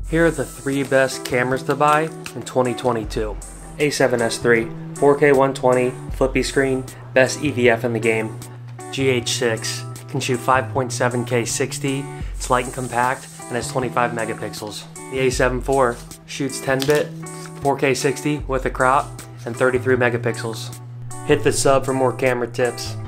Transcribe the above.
Here are the 3 best cameras to buy in 2022. A7S III, 4K 120, flippy screen, best EVF in the game. GH6, can shoot 5.7K 60, it's light and compact, and has 25 megapixels. The A7 IV shoots 10-bit, 4K 60 with a crop, and 33 megapixels. Hit the sub for more camera tips.